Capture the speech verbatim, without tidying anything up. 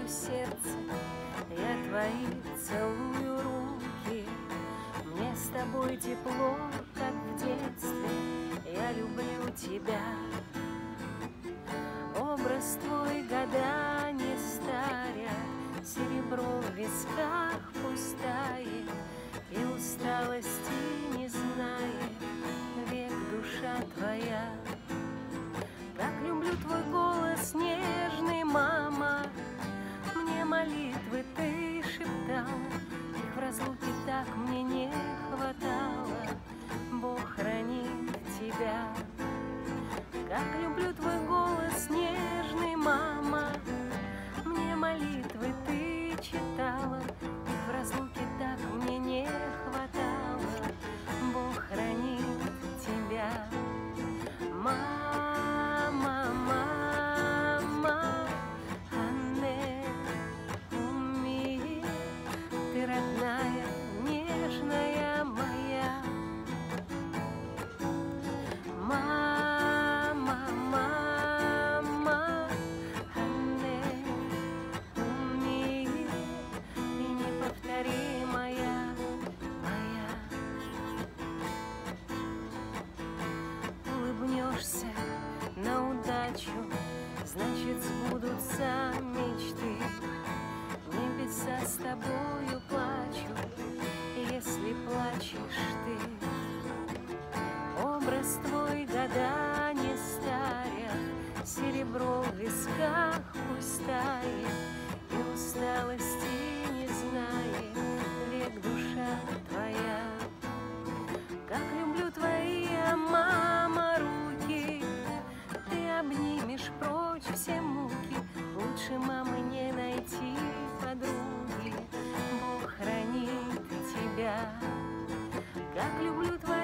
твое сердце, я твои целую руки. Мне с тобой тепло, как в детстве, я люблю тебя. Образ твой года не старят, серебро в висках пустает, и усталости не знает век душа твоя. Как люблю твой голос нежный, мама, мне молитвы ты шептала, их в разлуке так мне не хватало, Бог хранит тебя. Как люблю твой голос нежный, мама, мне молитвы ты читала, их в разлуке так мне не хватало, Бог хранит тебя. Мама, мама, Анне, уми, ты родная, нежная моя. Мама, мама, Анне, уми, и неповторимая моя. Улыбнешься на удачу, значит сбудутся мечты. Небеса с тобою плачут, если плачешь ты. Образ твой года не старят, серебро в висках пустает, и усталости не знает век душа твоя. Как люблю твои, мама, руки, ты обнимешь прочь все муки, лучше мамы не найти подруги, Бог хранит тебя. Как люблю твои